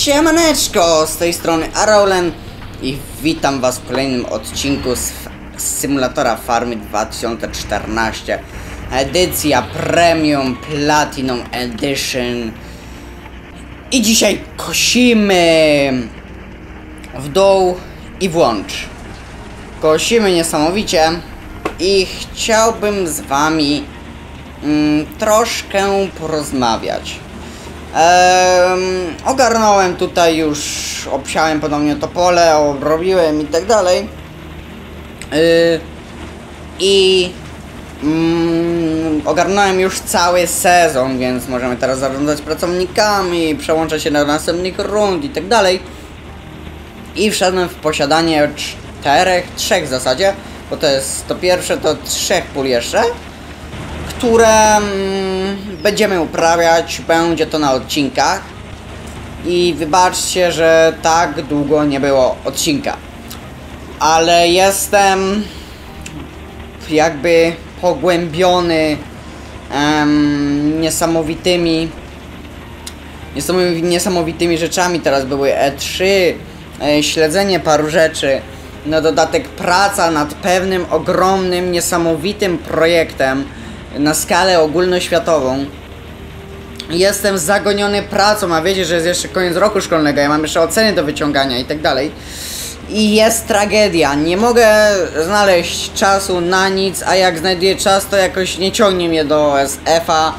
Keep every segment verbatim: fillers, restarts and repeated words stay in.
Siemaneczko, z tej strony Araulen i witam was w kolejnym odcinku z, z symulatora Farmy dwa tysiące czternaście. Edycja Premium Platinum Edition. I dzisiaj kosimy w dół i włącz. Kosimy niesamowicie i chciałbym z wami mm, troszkę porozmawiać. Ehm, ogarnąłem tutaj już, obsiałem podobnie to pole, obrobiłem i tak dalej. Yy, I mm, ogarnąłem już cały sezon, więc możemy teraz zarządzać pracownikami, przełączać się na następnych rund i tak dalej. I wszedłem w posiadanie czterech, trzech w zasadzie, bo to jest to pierwsze, to trzech pól jeszcze, które mm, będziemy uprawiać, będzie to na odcinkach. I wybaczcie, że tak długo nie było odcinka, ale jestem jakby pogłębiony em, niesamowitymi niesamowitymi rzeczami. Teraz były E trzy, e, śledzenie paru rzeczy, na dodatek praca nad pewnym ogromnym, niesamowitym projektem na skalę ogólnoświatową. Jestem zagoniony pracą, a wiecie, że jest jeszcze koniec roku szkolnego, ja mam jeszcze oceny do wyciągania i tak dalej. I jest tragedia, nie mogę znaleźć czasu na nic, a jak znajduję czas, to jakoś nie ciągnie mnie do S F-a.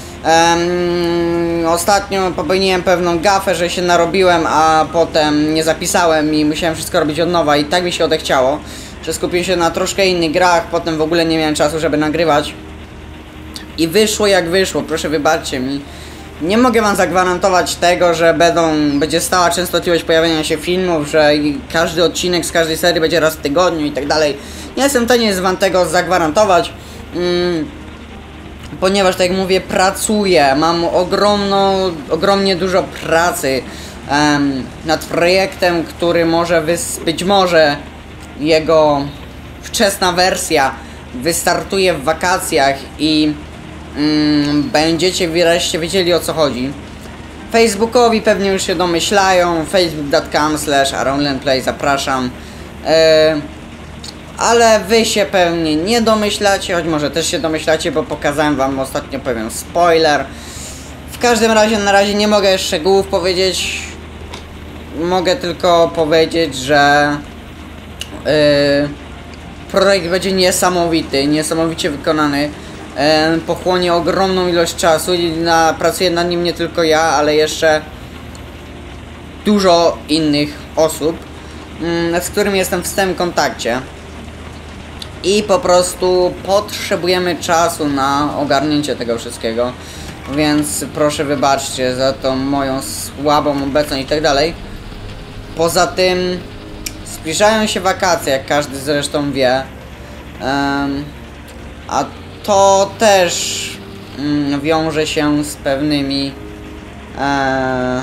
Um, ostatnio popełniłem pewną gafę, że się narobiłem, a potem nie zapisałem i musiałem wszystko robić od nowa i tak mi się odechciało, że skupiłem się na troszkę innych grach, potem w ogóle nie miałem czasu, żeby nagrywać. I wyszło jak wyszło, proszę wybaczcie mi. Nie mogę wam zagwarantować tego, że będą, będzie stała częstotliwość pojawiania się filmów, że każdy odcinek z każdej serii będzie raz w tygodniu i tak dalej. Nie jestem w stanie wam tego zagwarantować, mm, ponieważ, tak jak mówię, pracuję, mam ogromną, ogromnie dużo pracy um, nad projektem, który może wys być może jego wczesna wersja wystartuje w wakacjach i Mm, będziecie wreszcie wiedzieli, o co chodzi. Facebookowi pewnie już się domyślają, facebook kropka com slash araulenplay, zapraszam. e, Ale wy się pewnie nie domyślacie, choć może też się domyślacie, bo pokazałem wam ostatnio pewien spoiler. W każdym razie na razie nie mogę szczegółów powiedzieć. Mogę tylko powiedzieć, że yy, projekt będzie niesamowity, niesamowicie wykonany. Pochłonie ogromną ilość czasu i na, pracuję nad nim nie tylko ja, ale jeszcze dużo innych osób, z którymi jestem w stałym kontakcie. I po prostu potrzebujemy czasu na ogarnięcie tego wszystkiego, więc proszę wybaczcie za tą moją słabą obecność i tak dalej. Poza tym zbliżają się wakacje, jak każdy zresztą wie, um, a to też mm, wiąże się z pewnymi e,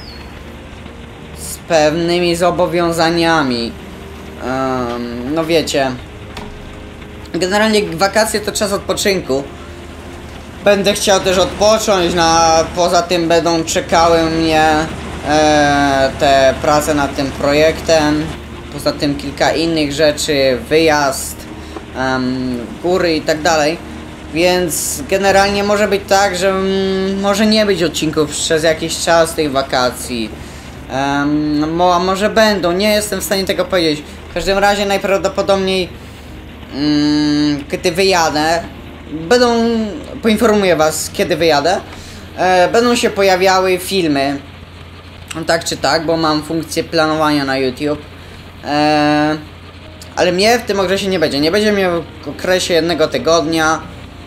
z pewnymi zobowiązaniami. E, no wiecie, generalnie wakacje to czas odpoczynku. Będę chciał też odpocząć, no, a poza tym będą czekały mnie e, te prace nad tym projektem. Poza tym kilka innych rzeczy, wyjazd, um, góry i tak dalej. Więc generalnie może być tak, że mm, może nie być odcinków przez jakiś czas tych wakacji. Um, mo może będą, nie jestem w stanie tego powiedzieć. W każdym razie najprawdopodobniej um, kiedy wyjadę, będą, poinformuję was kiedy wyjadę, e, będą się pojawiały filmy, tak czy tak, bo mam funkcję planowania na YouTube. E, ale mnie w tym okresie nie będzie, nie będzie mnie w okresie jednego tygodnia.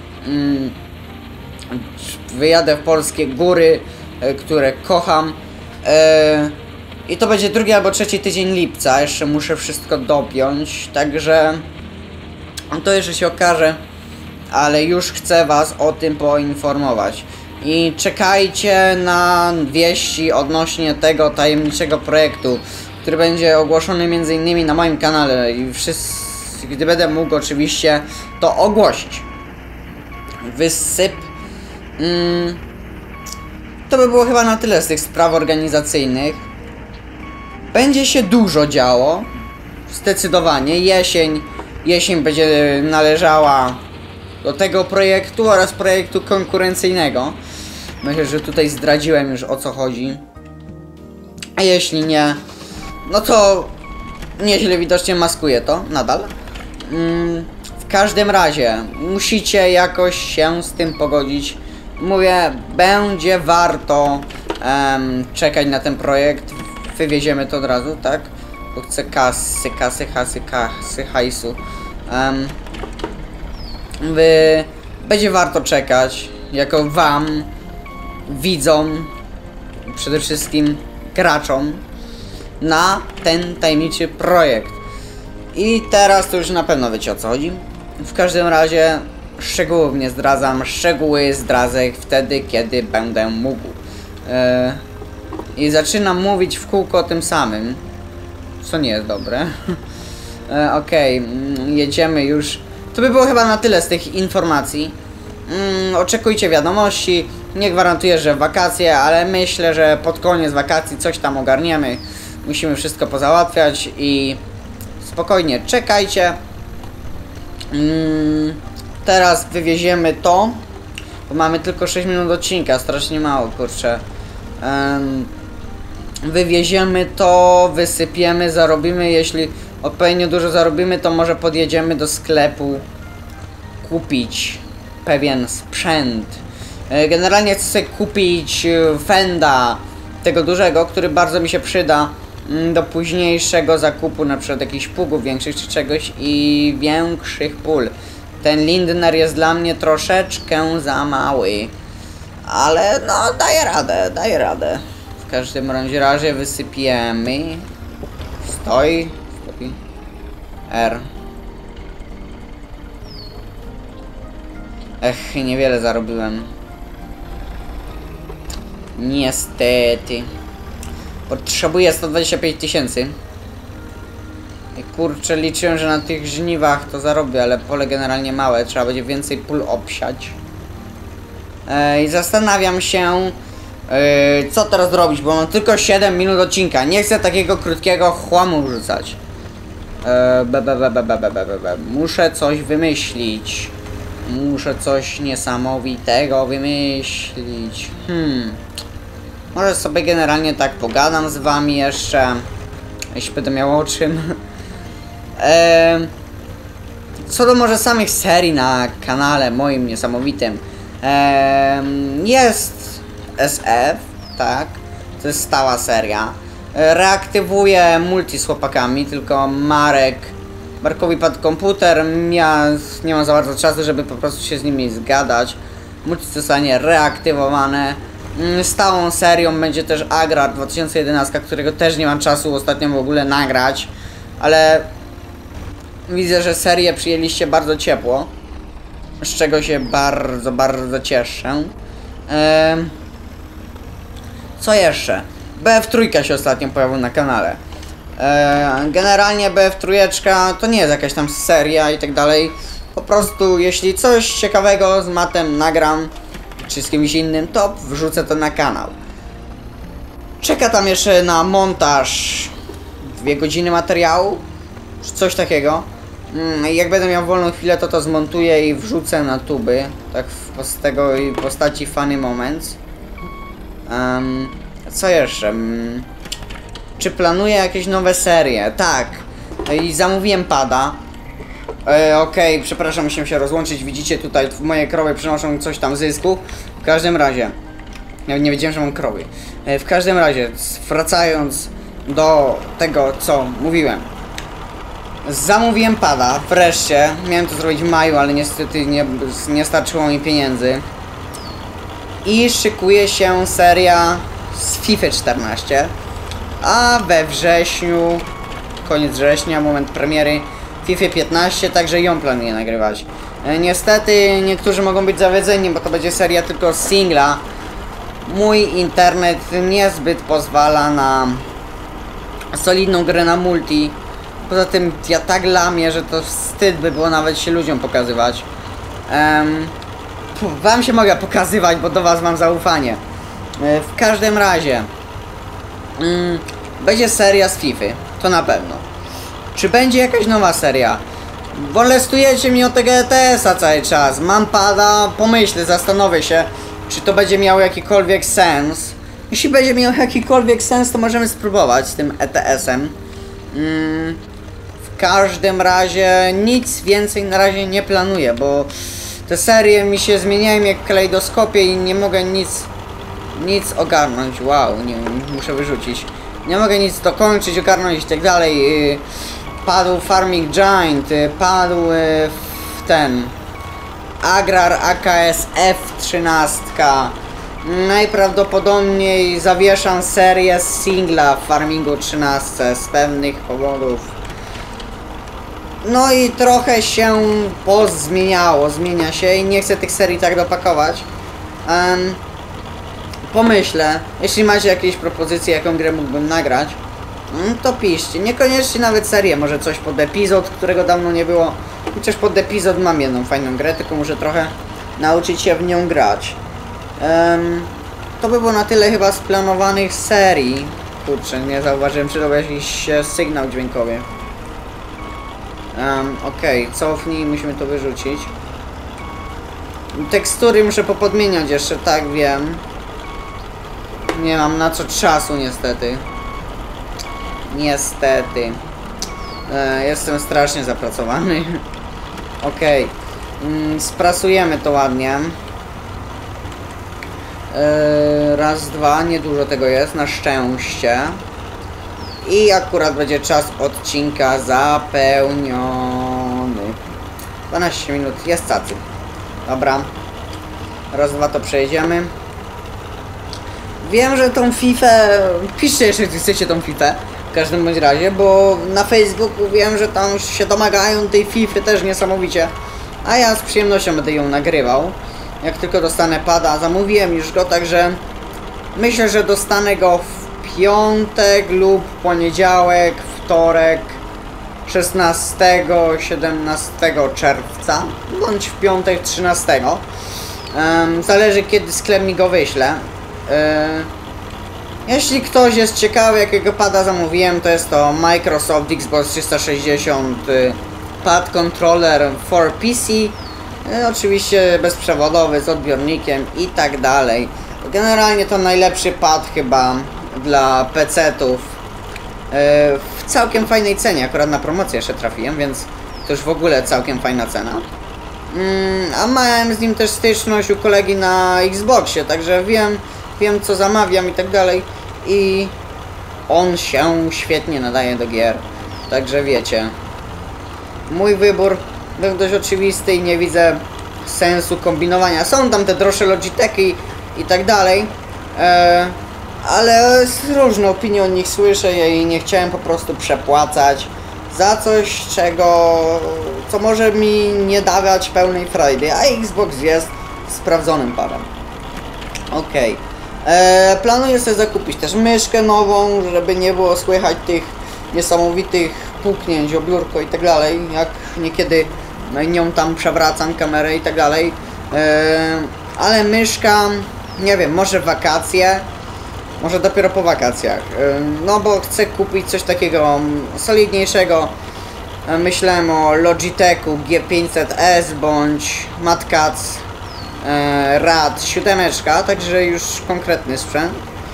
Wyjadę w polskie góry, które kocham, i to będzie drugi albo trzeci tydzień lipca. Jeszcze muszę wszystko dopiąć, także to jeszcze się okaże, ale już chcę was o tym poinformować. I czekajcie na wieści odnośnie tego tajemniczego projektu, który będzie ogłoszony między innymi na moim kanale i wszyscy, gdy będę mógł oczywiście to ogłosić. Wysyp. Mm. to by było chyba na tyle z tych spraw organizacyjnych. Będzie się dużo działo. Zdecydowanie. Jesień, jesień będzie należała do tego projektu oraz projektu konkurencyjnego. Myślę, że tutaj zdradziłem już, o co chodzi. A jeśli nie, no to nieźle widocznie maskuję to nadal. Mm, w każdym razie musicie jakoś się z tym pogodzić. Mówię, będzie warto um, czekać na ten projekt. Wywieziemy to od razu, tak? Bo chcę kasy, kasy, hasy, kasy, hajsu. Um, wy, będzie warto czekać, jako wam, widzom, przede wszystkim graczom, na ten tajemniczy projekt. I teraz to już na pewno wiecie, o co chodzi. W każdym razie szczegółów nie zdradzam, szczegóły zdradzę wtedy, kiedy będę mógł. Yy, I zaczynam mówić w kółko o tym samym, co nie jest dobre. yy, Okej, okay, jedziemy już. To by było chyba na tyle z tych informacji. Yy, oczekujcie wiadomości. Nie gwarantuję, że wakacje, ale myślę, że pod koniec wakacji coś tam ogarniemy. Musimy wszystko pozałatwiać i spokojnie czekajcie. Yy, teraz wywieziemy to, bo mamy tylko sześć minut odcinka, strasznie mało, kurczę. Yy, wywieziemy to, wysypiemy, zarobimy. Jeśli odpowiednio dużo zarobimy, to może podjedziemy do sklepu kupić pewien sprzęt. Yy, generalnie chcę sobie kupić Fenda, tego dużego, który bardzo mi się przyda do późniejszego zakupu, na przykład jakichś pługów większych czy czegoś i większych pól. Ten Lindner jest dla mnie troszeczkę za mały, ale no daję radę, daję radę. W każdym razie wysypiemy. Stoi, stoi. R. Ech, niewiele zarobiłem. Niestety. Potrzebuję sto dwadzieścia pięć tysięcy. Kurczę, liczyłem, że na tych żniwach to zarobię, ale pole generalnie małe. Trzeba będzie więcej pól obsiać. I zastanawiam się, yy, co teraz zrobić, bo mam tylko siedem minut odcinka. Nie chcę takiego krótkiego chłamu rzucać. Yy, be, be, be, be, be, be, be, be. Muszę coś wymyślić. Muszę coś niesamowitego wymyślić. Hmm. Może sobie generalnie tak pogadam z wami jeszcze, jeśli będę miał o czym. Eee, co do może samych serii na kanale moim niesamowitym. Eee, jest S F, tak, to jest stała seria. Reaktywuję multi z chłopakami, tylko Marek, Markowi padł komputer, ja nie mam za bardzo czasu, żeby po prostu się z nimi zgadać. Multi zostanie reaktywowane. Stałą serią będzie też Agrar dwa tysiące jedenaście, którego też nie mam czasu ostatnio w ogóle nagrać, ale widzę, że serię przyjęliście bardzo ciepło, z czego się bardzo, bardzo cieszę. Eee, co jeszcze? B F trzy się ostatnio pojawił na kanale. Eee, generalnie B F trzy to nie jest jakaś tam seria i tak dalej. Po prostu jeśli coś ciekawego z matem nagram, czy z kimś innym, to wrzucę to na kanał. Czeka tam jeszcze na montaż dwie godziny materiału, czy coś takiego. Jak będę miał wolną chwilę, to to zmontuję i wrzucę na tuby, tak z tego postaci Funny Moments. Um, co jeszcze? Um, czy planuję jakieś nowe serie? Tak. I zamówiłem pada. E, Okej, okay, przepraszam, musimy się rozłączyć. Widzicie tutaj moje krowy przynoszą coś tam zysku. W każdym razie, ja nie wiedziałem, że mam krowy. E, w każdym razie, wracając do tego, co mówiłem. Zamówiłem pada, wreszcie. Miałem to zrobić w maju, ale niestety nie, nie starczyło mi pieniędzy. I szykuje się seria z FIFA czternaście. A we wrześniu, koniec września, moment premiery FIFA piętnaście, także ją planuję nagrywać. E, niestety niektórzy mogą być zawiedzeni, bo to będzie seria tylko singla. Mój internet niezbyt pozwala na solidną grę na multi. Poza tym ja tak lamię, że to wstyd by było nawet się ludziom pokazywać. Um, wam się mogę pokazywać, bo do was mam zaufanie. W każdym razie mm, będzie seria z FIFA, to na pewno. Czy będzie jakaś nowa seria? Molestujecie mnie o tego E T S-a cały czas. Mam pada, pomyślę, zastanowię się, czy to będzie miało jakikolwiek sens. Jeśli będzie miał jakikolwiek sens, to możemy spróbować z tym E T S-em. Mm, w każdym razie nic więcej na razie nie planuję, bo te serie mi się zmieniają jak w kalejdoskopie i nie mogę nic nic ogarnąć. Wow, nie, muszę wyrzucić. Nie mogę nic dokończyć, ogarnąć i tak dalej. Padł Farming Giant, padł ten Agrar A K S F trzynaście. Najprawdopodobniej zawieszam serię z singla w Farmingu trzynaście z pewnych powodów. No i trochę się pozmieniało, zmienia się i nie chcę tych serii tak dopakować. Um, pomyślę, jeśli macie jakieś propozycje, jaką grę mógłbym nagrać, to piszcie. Niekoniecznie nawet serię, może coś pod epizod, którego dawno nie było. Chociaż pod epizod mam jedną fajną grę, tylko muszę trochę nauczyć się w nią grać. Um, to by było na tyle chyba z planowanych serii. Kurczę, nie zauważyłem, czy to jakiś sygnał dźwiękowy. Um, Okej, okay, cofnij, musimy to wyrzucić. Tekstury muszę popodmieniać jeszcze, tak wiem. Nie mam na co czasu niestety. Niestety. E, jestem strasznie zapracowany. Okej. Okay. Mm, sprasujemy to ładnie. E, raz, dwa, niedużo tego jest, na szczęście. I akurat będzie czas odcinka zapełniony. dwanaście minut, jest cacy. Dobra. Raz, dwa to przejedziemy. Wiem, że tą FIFA... Piszcie jeszcze, jeśli chcecie tą FIFA. W każdym bądź razie, bo na Facebooku wiem, że tam się domagają tej FIFA też niesamowicie. A ja z przyjemnością będę ją nagrywał. Jak tylko dostanę pada, zamówiłem już go, także myślę, że dostanę go w piątek lub poniedziałek, wtorek, szesnastego, siedemnastego czerwca, bądź w piątek trzynastego. Um, zależy, kiedy sklep mi go wyśle. Um, jeśli ktoś jest ciekawy, jakiego pada zamówiłem, to jest to Microsoft Xbox trzysta sześćdziesiąt Pad Controller for P C. Oczywiście bezprzewodowy, z odbiornikiem i tak dalej. Generalnie to najlepszy pad chyba dla pecetów w całkiem fajnej cenie. Akurat na promocję jeszcze trafiłem, więc to już w ogóle całkiem fajna cena. A miałem z nim też styczność u kolegi na Xboxie, także wiem, wiem co zamawiam i tak dalej. I on się świetnie nadaje do gier. Także wiecie, mój wybór był dość oczywisty i nie widzę sensu kombinowania. Są tam te droższe Logitechy i tak dalej, e, ale różne opinie o nich słyszę i nie chciałem po prostu przepłacać za coś, czego, co może mi nie dawać pełnej frajdy, a Xbox jest sprawdzonym padem. Okej. Okay. Planuję sobie zakupić też myszkę nową, żeby nie było słychać tych niesamowitych puknięć o biurko i tak dalej, jak niekiedy nią tam przewracam kamerę i tak dalej. Ale myszka, nie wiem, może w wakacje, może dopiero po wakacjach. No bo chcę kupić coś takiego solidniejszego. Myślałem o Logitechu G pięćset S bądź Mad Catz Rad siedem, także już konkretny sprzęt.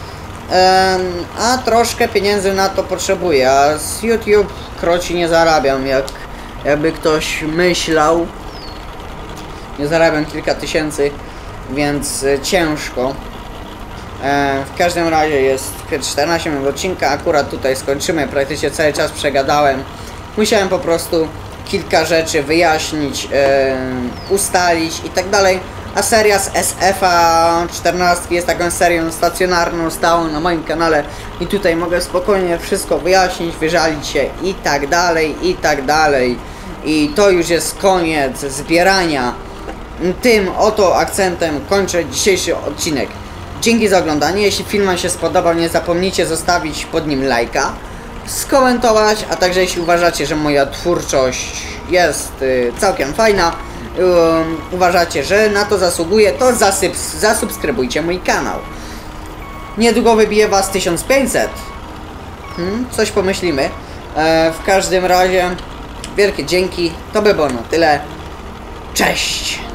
A troszkę pieniędzy na to potrzebuję, a z YouTube kroci nie zarabiam, jak jakby ktoś myślał. Nie zarabiam kilka tysięcy, więc ciężko. W każdym razie jest czternaście minut odcinka, akurat tutaj skończymy, praktycznie cały czas przegadałem. Musiałem po prostu kilka rzeczy wyjaśnić, ustalić i tak dalej. A seria z S F a czternaście jest taką serią stacjonarną, stałą na moim kanale i tutaj mogę spokojnie wszystko wyjaśnić, wyżalić się i tak dalej, i tak dalej. I to już jest koniec zbierania. Tym oto akcentem kończę dzisiejszy odcinek. Dzięki za oglądanie. Jeśli film wam się spodobał, nie zapomnijcie zostawić pod nim lajka, skomentować, a także jeśli uważacie, że moja twórczość jest y, całkiem fajna, Um, uważacie, że na to zasługuje, to zasyp, zasubskrybujcie mój kanał. niedługo wybije was tysiąc pięćset. Hmm, coś pomyślimy. E, w każdym razie wielkie dzięki, to by było na tyle. Cześć!